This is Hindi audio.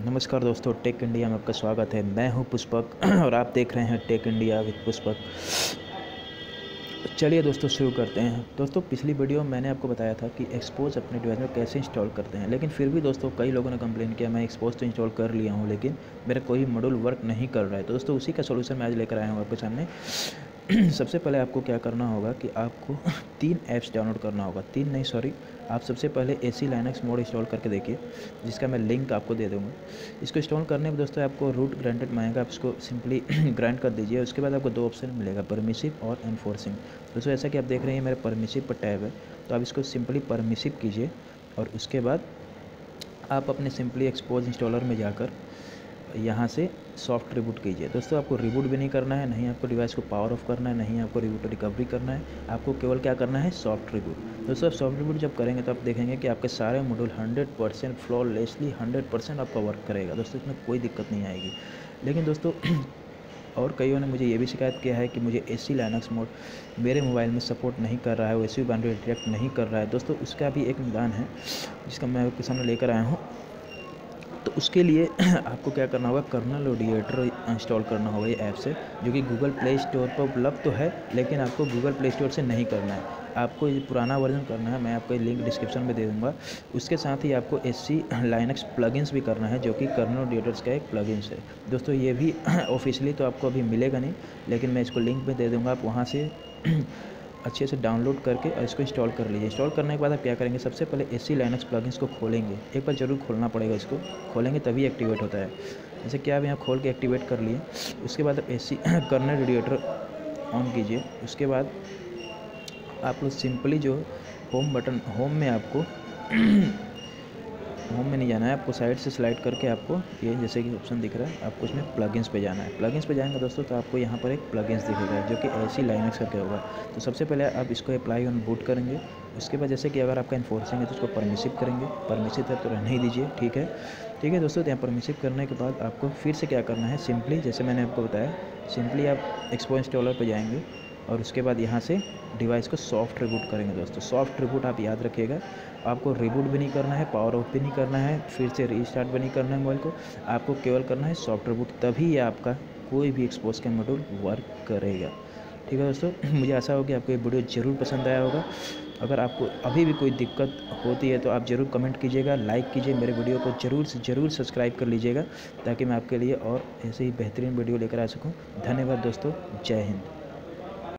नमस्कार दोस्तों, टेक इंडिया में आपका स्वागत है। मैं हूं पुष्पक और आप देख रहे हैं टेक इंडिया विद पुष्पक। चलिए दोस्तों शुरू करते हैं। दोस्तों पिछली वीडियो में मैंने आपको बताया था कि एक्सपोज अपने डिवाइस में कैसे इंस्टॉल करते हैं, लेकिन फिर भी दोस्तों कई लोगों ने कंप्लेन किया मैं एक्सपोज तो इंस्टॉल कर लिया हूं लेकिन मेरा कोई मॉड्यूल वर्क नहीं कर रहा है। तो दोस्तों उसी का सोल्यूशन मैं आज लेकर आया हूँ आपके सामने। सबसे पहले आपको क्या करना होगा कि आपको 3 ऐप्स डाउनलोड करना होगा। 3 नहीं सॉरी, आप सबसे पहले एसी लाइनक्स मोड इंस्टॉल करके देखिए, जिसका मैं लिंक आपको दे दूँगा। इसको इंस्टॉल करने में दोस्तों आपको रूट ग्रांटेड मांगेगा, आप इसको सिंपली ग्रांट कर दीजिए। उसके बाद आपको 2 ऑप्शन मिलेगा, परमिसिव और एनफोर्सिंग। दोस्तों ऐसा कि आप देख रहे हैं मेरे परमिसिव पर टैब है, तो आप इसको सिंपली परमिसिव कीजिए और उसके बाद आप अपने सिंपली एक्सपोज इंस्टॉलर में जाकर यहाँ से सॉफ्ट रिबूट कीजिए। दोस्तों आपको रिबूट भी नहीं करना है, नहीं आपको डिवाइस को पावर ऑफ करना है, नहीं आपको रिबूट रिकवरी करना है, आपको केवल क्या करना है, सॉफ्ट रिबूट। दोस्तों आप सॉफ्ट रिबूट जब करेंगे तो आप देखेंगे कि आपके सारे मॉड्यूल 100% फ्लॉलेसली 100% आपका वर्क करेगा। दोस्तों इसमें कोई दिक्कत नहीं आएगी। लेकिन दोस्तों और कईयों ने मुझे ये भी शिकायत किया है कि मुझे एसी लाइनक्स मोड मेरे मोबाइल में सपोर्ट नहीं कर रहा है, वो एसी बाउंड्री डिटेक्ट नहीं कर रहा है। दोस्तों उसका भी एक निदान है जिसका मैं आपके सामने लेकर आया हूँ। तो उसके लिए आपको क्या करना होगा, कर्नल ऑडिएटर इंस्टॉल करना होगा ये ऐप से, जो कि गूगल प्ले स्टोर पर उपलब्ध तो है लेकिन आपको गूगल प्ले स्टोर से नहीं करना है, आपको ये पुराना वर्जन करना है। मैं आपको लिंक डिस्क्रिप्शन में दे दूँगा। उसके साथ ही आपको एसी लाइनक्स प्लगइन्स भी करना है, जो कि कर्नल ऑडिएटर्स का एक प्लगइन्स है। दोस्तों ये भी ऑफिशियली तो आपको अभी मिलेगा नहीं, लेकिन मैं इसको लिंक में दे दूँगा, आप वहाँ से अच्छे से डाउनलोड करके और इसको इंस्टॉल कर लीजिए। इंस्टॉल करने के बाद आप क्या करेंगे, सबसे पहले एसी लाइनक्स प्लगइन्स को खोलेंगे। एक बार ज़रूर खोलना पड़ेगा, इसको खोलेंगे तभी एक्टिवेट होता है। जैसे कि आप यहाँ खोल के एक्टिवेट कर लिए, उसके बाद आप एसी कर्नल ऑडिएटर ऑन कीजिए। उसके बाद आप लोग सिंपली जो होम बटन, होम में आपको होम में नहीं जाना है, आपको साइड से स्लाइड करके आपको ये जैसे कि ऑप्शन दिख रहा है, आपको इसमें प्लगइन्स पे जाना है। प्लगइन्स पे जाएंगे दोस्तों तो आपको यहाँ पर एक प्लगइन्स दिखेगा जो कि एसी लाइनक्स करके होगा। तो सबसे पहले आप इसको अप्लाई ऑन बूट करेंगे। उसके बाद जैसे कि अगर आपका इन्फोर्सिंग है तो उसको परमिसिव करेंगे, परमिसिव है तो रहने ही दीजिए। ठीक है दोस्तों। तो यहाँ परमिसिव करने के बाद आपको फिर से क्या करना है, सिंपली जैसे मैंने आपको बताया, सिंपली आप एक्सपो इंस्टॉलर पर जाएंगे और उसके बाद यहाँ से डिवाइस को सॉफ्ट रिबूट करेंगे। दोस्तों सॉफ्ट रिबूट आप याद रखिएगा, आपको रिबूट भी नहीं करना है, पावर ऑफ भी नहीं करना है, फिर से रीस्टार्ट भी नहीं करना है मोबाइल को, आपको केवल करना है सॉफ्ट रिबूट, तभी ये आपका कोई भी एक्सपोज का मॉड्यूल वर्क करेगा। ठीक है दोस्तों, मुझे आशा होगी आपको ये वीडियो ज़रूर पसंद आया होगा। अगर आपको अभी भी कोई दिक्कत होती है तो आप ज़रूर कमेंट कीजिएगा, लाइक कीजिए, मेरे वीडियो को ज़रूर से ज़रूर सब्सक्राइब कर लीजिएगा, ताकि मैं आपके लिए और ऐसे ही बेहतरीन वीडियो लेकर आ सकूँ। धन्यवाद दोस्तों, जय हिंद।